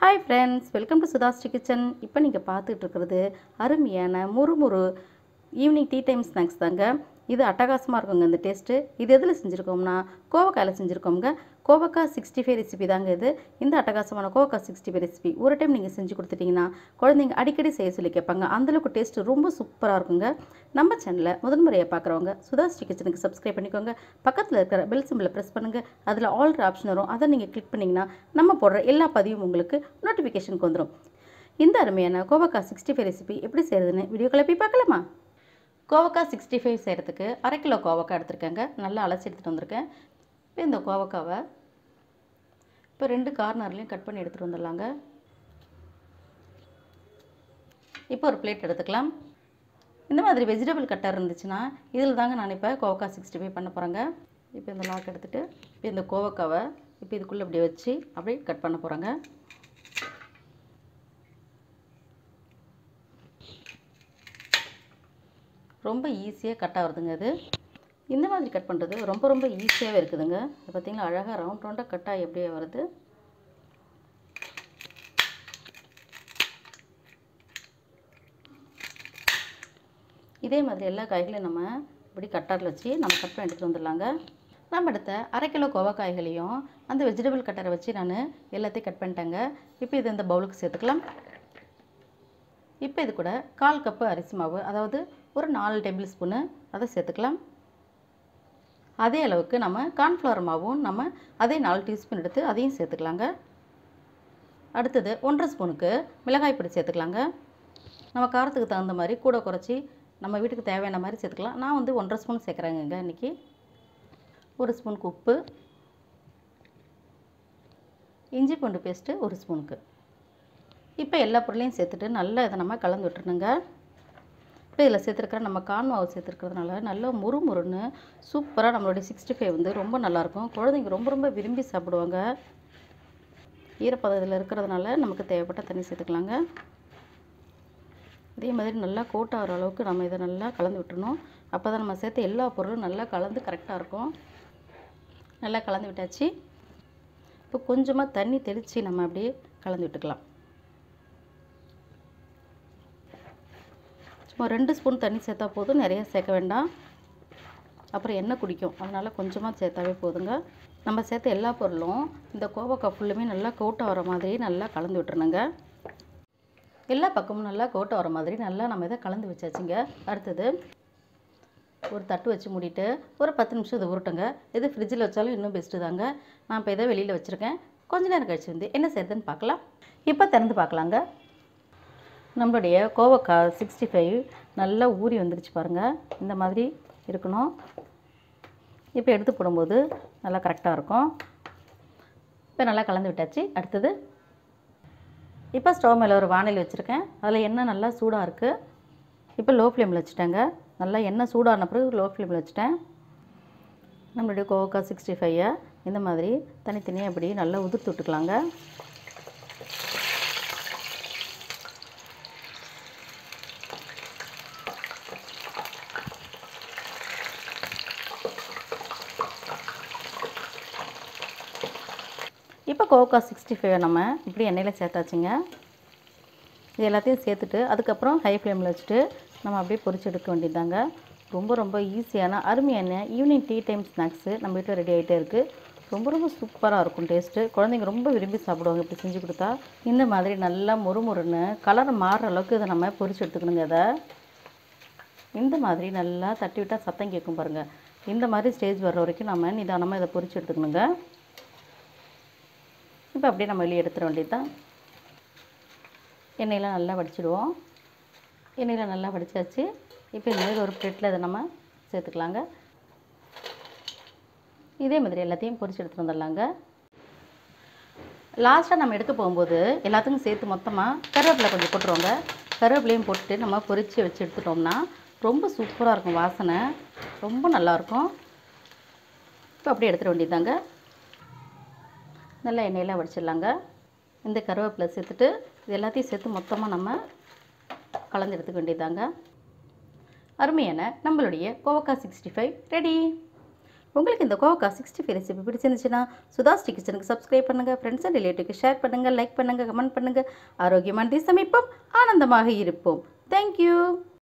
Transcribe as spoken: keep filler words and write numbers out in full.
Hi friends, welcome to SudhaSri kitchen. இப்போ நீங்க பார்த்துட்டு இருக்கிறது அருமையான முறுமுறு ஈவினிங் டீ டைம் ஸ்நாக்ஸ் தாங்க. இது அட்டகாசமா இருக்குங்க இந்த டேஸ்ட். இது எதில செஞ்சிருக்கோம்னா கோவக்காயில செஞ்சிருக்கோம்ங்க. கோவக்காய் சிக்ஸ்டி ஃபைவ் ரெசிபி தாங்க இது. இந்த அட்டகாசமான கோவக்காய் சிக்ஸ்டி ஃபைவ் ரெசிபி ஒரு டைம் நீங்க செஞ்சு கொடுத்துட்டீங்கன்னா குழந்தைங்க அடிக்கடி செய்ய சொல்லி கேட்பாங்க. அந்த அளவுக்கு டேஸ்ட் ரொம்ப சூப்பரா இருக்குங்க. நம்ம சேனலை முதல் முறையா பார்க்குறவங்க SudhaSri கிச்சனுக்கு சப்ஸ்கிரைப் பண்ணிக்கோங்க. பக்கத்தில் இருக்கிற பெல் சிம்பிளை ப்ரெஸ் பண்ணுங்க. அதில் ஆல் ஆப்ஷன் வரும். அதை நீங்கள் கிளிக் பண்ணிங்கன்னா நம்ம போடுற எல்லா பதிவும் உங்களுக்கு நோட்டிஃபிகேஷனுக்கு வந்துடும். இந்த அருமையான கோவக்காய் சிக்ஸ்டி ஃபைவ் ரெசிபி எப்படி செய்கிறதுன்னு வீடியோக்களை போய் பார்க்கலாமா? கோவக்காய் சிக்ஸ்டி ஃபைவ் செய்கிறதுக்கு அரை கிலோ கோவக்காய் எடுத்துருக்கேங்க. நல்லா அலசி எடுத்துகிட்டு வந்திருக்கேன். இப்போ இந்த கோவக்காவை இப்போ ரெண்டு கார்னர்லையும் கட் பண்ணி எடுத்துகிட்டு வந்துடலாங்க. இப்போ ஒரு பிளேட் எடுத்துக்கலாம். இந்த மாதிரி வெஜிடபிள் கட்டர் இருந்துச்சுன்னா இதில் தாங்க நான் இப்போ கோவக்காய் சிக்ஸ்டி ஃபைவ் பண்ண போகிறேங்க. இப்போ இந்த லாக் எடுத்துகிட்டு இப்போ இந்த கோவக்காவை இப்போ இதுக்குள்ளே இப்படி வச்சு அப்படியே கட் பண்ண போகிறேங்க. ரொம்ப ஈஸியாக கட் ஆகுதுங்க. இது இந்த மாதிரி கட் பண்ணுறது ரொம்ப ரொம்ப ஈஸியாகவே இருக்குதுங்க. இது பார்த்திங்களா அழகாக ரவுண்ட் ரவுண்டாக கட் ஆகி எப்படியே வருது. இதே மாதிரி எல்லா காய்களையும் நம்ம இப்படி கட்டரில் வச்சு நம்ம கட் பண்ணி எடுத்துகிட்டு வந்துடலாங்க. நம்ம எடுத்த அரை கிலோ கோவக்காய்களையும் அந்த வெஜிடபிள் கட்டரை வச்சு நான் எல்லாத்தையும் கட் பண்ணிட்டேங்க. இப்போ இது இந்த பவுலுக்கு சேர்த்துக்கலாம். இப்போ இது கூட கால் கப்பு அரிசி மாவு, அதாவது ஒரு நாலு டேபிள் ஸ்பூனு அதை சேர்த்துக்கலாம். அதே அளவுக்கு நம்ம கார்ன்ஃப்ளவர் மாவும் நம்ம அதே நாலு டீஸ்பூன் எடுத்து அதையும் சேர்த்துக்கலாங்க. அடுத்தது ஒன்றரை ஸ்பூனுக்கு மிளகாய் பொடி சேர்த்துக்கலாங்க. நம்ம காரத்துக்கு தகுந்த மாதிரி கூட குறைச்சி நம்ம வீட்டுக்கு தேவையான மாதிரி சேர்த்துக்கலாம். நான் வந்து ஒன்றரை ஸ்பூன் சேர்க்குறேங்க இன்றைக்கி. ஒரு ஸ்பூனுக்கு உப்பு, இஞ்சி பூண்டு பேஸ்ட்டு ஒரு ஸ்பூனுக்கு. இப்போ எல்லா பொருளையும் சேர்த்துட்டு நல்லா இதை நம்ம கலந்து விட்டுருணுங்க. இப்போ இதில் சேர்த்துருக்கிற நம்ம கார்ன் மாவு சேர்த்துருக்கிறதுனால நல்லா முறுமுறுன்னு சூப்பராக நம்மளுடைய சிக்ஸ்டி ஃபைவ் வந்து ரொம்ப நல்லாயிருக்கும். குழந்தைங்க ரொம்ப ரொம்ப விரும்பி சாப்பிடுவாங்க. ஈரப்பதம் இதில் இருக்கிறதுனால நமக்கு தேவைப்பட்ட தண்ணி சேர்த்துக்கலாங்க. இதே மாதிரி நல்லா கோட் ஆகிற அளவுக்கு நம்ம இதை நல்லா கலந்து விட்டுறணும். அப்போ தான் நம்ம சேர்த்து எல்லா பொருளும் நல்லா கலந்து கரெக்டாக இருக்கும். நல்லா கலந்து விட்டாச்சு. இப்போ கொஞ்சமாக தண்ணி தெளித்து நம்ம அப்படியே கலந்து விட்டுக்கலாம். சும்மா ரெண்டு ஸ்பூன் தண்ணி சேர்த்தா போதும், நிறைய சேர்க்க வேண்டாம். அப்புறம் எண்ணெய் குடிக்கும், அதனால் கொஞ்சமாக சேர்த்தாவே போதுங்க. நம்ம சேர்த்த எல்லா பொருளும் இந்த கோவக்காய் ஃபுல்லுமே நல்லா கோட்டை வர மாதிரி நல்லா கலந்து விட்டுருணுங்க. எல்லா பக்கமும் நல்லா கோட்டை வர மாதிரி நல்லா நம்ம இதை கலந்து வச்சாச்சுங்க. அடுத்தது ஒரு தட்டு வச்சு மூடிட்டு ஒரு பத்து நிமிஷம் இதை உருட்டுங்க. இது ஃப்ரிட்ஜில் வச்சாலும் இன்னும் பெஸ்ட்டு தாங்க. நான் இப்போ இதை வெளியில் வச்சுருக்கேன். கொஞ்ச நேரம் கழிச்சு வந்து என்ன செய்யுதுன்னு பார்க்கலாம். இப்போ திறந்து பார்க்கலாங்க. நம்மளுடைய கோவக்காய் சிக்ஸ்டி ஃபைவ் நல்லா ஊறி வந்துருச்சு பாருங்கள். இந்த மாதிரி இருக்கணும். இப்போ எடுத்து போடும்போது நல்லா கரெக்டாக இருக்கும். இப்போ நல்லா கலந்து விட்டாச்சு. அடுத்தது இப்போ ஸ்டவ் மேலே ஒரு வானல் வச்சுருக்கேன். அதில் எண்ணெய் நல்லா சூடாக இருக்குது. இப்போ லோ ஃப்ளேமில் வச்சுட்டேங்க. நல்லா எண்ணெய் சூடான பிறகு லோ ஃப்ளேமில் வச்சுட்டேன். நம்மளுடைய கோவக்காய் சிக்ஸ்டி ஃபைவை இந்த மாதிரி தனித்தனியாக இப்படி நல்லா உதிர்த்து விட்டுக்கலாங்க. இப்போ கோவக்காய் சிக்ஸ்டி ஃபைவை நம்ம இப்படி எண்ணெயில் சேர்த்தாச்சுங்க. இது எல்லாத்தையும் சேர்த்துட்டு அதுக்கப்புறம் ஹை ஃப்ளேமில் வச்சுட்டு நம்ம அப்படியே பொரிச்சு எடுக்க வேண்டியதாங்க. ரொம்ப ரொம்ப ஈஸியான அருமையான ஈவினிங் டீ டைம் ஸ்நாக்ஸு நம்ம வீட்டில் ரெடி ஆகிட்டே இருக்குது. ரொம்ப ரொம்ப சூப்பராக இருக்கும் டேஸ்ட்டு. குழந்தைங்க ரொம்ப விரும்பி சாப்பிடுவாங்க இப்படி செஞ்சு கொடுத்தா. இந்த மாதிரி நல்லா முறுமுறுன்னு கலர் மாறுற அளவுக்கு இதை நம்ம பொரிச்சு எடுத்துக்கணுங்க. அதை இந்த மாதிரி நல்லா தட்டி விட்டால் சத்தம் கேட்கும் பாருங்கள். இந்த மாதிரி ஸ்டேஜ் வர்ற வரைக்கும் நம்ம நிதானமாக இதை பொரிச்சு எடுத்துக்கணுங்க. இப்போ அப்படியே நம்ம வெளியே எடுத்துட வேண்டியது தான். எண்ணெயெலாம் நல்லா வடிச்சிடுவோம். எண்ணெயில் நல்லா வடித்தாச்சு. இப்போ இந்த மாதிரி ஒரு பிளேட்டில் இதை நம்ம சேர்த்துக்கலாங்க. இதே மாதிரி எல்லாத்தையும் பொரிச்சு எடுத்துகிட்டு வந்துடலாங்க. லாஸ்ட்டாக நம்ம எடுக்க போகும்போது எல்லாத்துக்கும் சேர்த்து மொத்தமாக கருவேப்பிலை கொஞ்சம் போட்டுருவோங்க. கருவேப்பிலையும் போட்டு நம்ம பொரித்து வச்சு எடுத்துட்டோம்னா ரொம்ப சூப்பராக இருக்கும். வாசனை ரொம்ப நல்லாயிருக்கும். இப்போ அப்படியே எடுத்துட வேண்டியதாங்க. நல்லா எண்ணெயெல்லாம் வடிச்சிடலாங்க. இந்த கருவேப்பிலை சேர்த்துட்டு இது எல்லாத்தையும் சேர்த்து மொத்தமாக நம்ம கலந்து எடுத்துக்க வேண்டியதாங்க. அருமையான நம்மளுடைய கோவக்காய் சிக்ஸ்டி ஃபைவ் ரெடி. உங்களுக்கு இந்த கோவக்காய் சிக்ஸ்டி ஃபைவ் ரெசிபி பிடிச்சிருந்துச்சுன்னா சுதாஸ்ரீ கிச்சனுக்கு சப்ஸ்கிரைப் பண்ணுங்கள், ஃப்ரெண்ட்ஸ் அண்ட் ரிலேட்டிவ்க்கு ஷேர் பண்ணுங்கள், லைக் பண்ணுங்கள், கமெண்ட் பண்ணுங்கள். ஆரோக்கியமானதை சமைப்போம், ஆனந்தமாக இருப்போம். தேங்க்யூ.